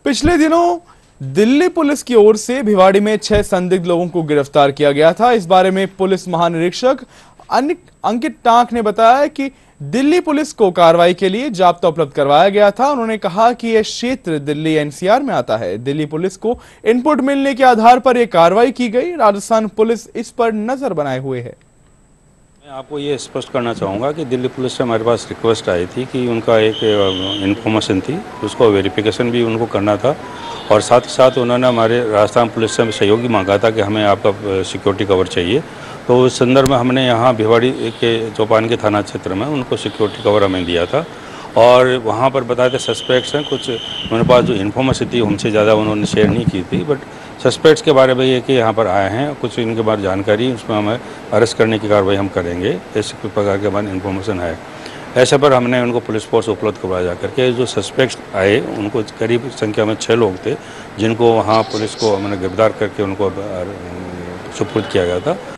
पिछले दिनों दिल्ली पुलिस की ओर से भिवाड़ी में 6 संदिग्ध लोगों को गिरफ्तार किया गया था। इस बारे में पुलिस महानिरीक्षक अंकित टांक ने बताया कि दिल्ली पुलिस को कार्रवाई के लिए जाब्ता उपलब्ध करवाया गया था। उन्होंने कहा कि यह क्षेत्र दिल्ली एनसीआर में आता है। दिल्ली पुलिस को इनपुट मिलने के आधार पर यह कार्रवाई की गई। राजस्थान पुलिस इस पर नजर बनाए हुए है। मैं आपको ये स्पष्ट करना चाहूँगा कि दिल्ली पुलिस से हमारे पास रिक्वेस्ट आई थी कि उनका एक इन्फॉर्मेशन थी, उसको वेरिफिकेशन भी उनको करना था और साथ ही साथ उन्होंने हमारे राजस्थान पुलिस से सहयोगी मांगा था कि हमें आपका सिक्योरिटी कवर चाहिए। तो उस संदर्भ में हमने यहाँ भिवाड़ी के चौपान के थाना क्षेत्र में उनको सिक्योरिटी कवर हमें दिया था और वहाँ पर बताए थे सस्पेक्ट्स हैं कुछ। उनके पास जो इन्फॉर्मेशन थी हमसे ज़्यादा उन्होंने शेयर नहीं की थी, बट सस्पेक्ट्स के बारे में ये कि यहाँ पर आए हैं, कुछ इनके बारे जानकारी, उसमें हमें अरेस्ट करने की कार्रवाई हम करेंगे। ऐसे प्रकार के हमारे इन्फॉर्मेशन है। ऐसे पर हमने उनको पुलिस फोर्स उपलब्ध करवाया जा करके जो सस्पेक्ट्स आए उनको करीब संख्या में 6 लोग थे, जिनको वहाँ पुलिस को हमने गिरफ्तार करके उनको सुपुर्द किया गया था।